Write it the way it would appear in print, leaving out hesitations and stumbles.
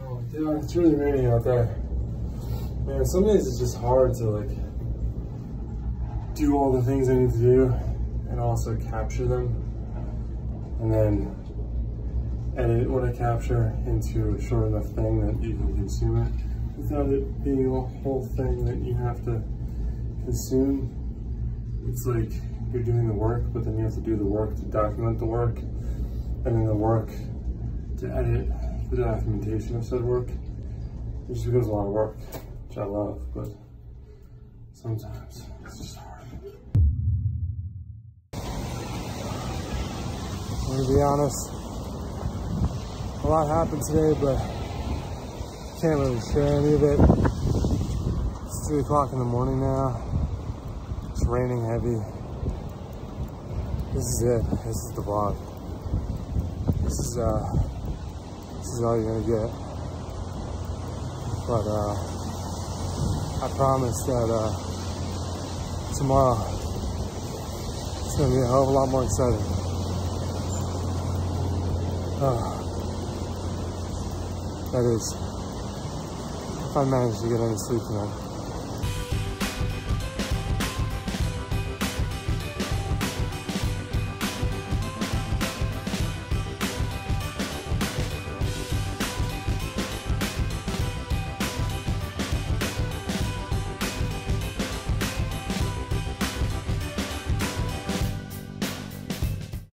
Oh, yeah, it's really raining out there. Man, some days it's just hard to like do all the things I need to do and also capture them and then edit what I capture into a short enough thing that you can consume it without it being a whole thing that you have to consume. It's like you're doing the work, but then you have to do the work to document the work, and then the work to edit the documentation of said work. It just becomes a lot of work, which I love, but sometimes it's just hard. I'm gonna be honest, a lot happened today, but can't really share any of it. It's 3 o'clock in the morning now. It's raining heavy. This is it. This is the vlog. This is all you're gonna get. But I promise that tomorrow it's gonna be a hell of a lot more exciting. That is, if I manage to get any sleep tonight.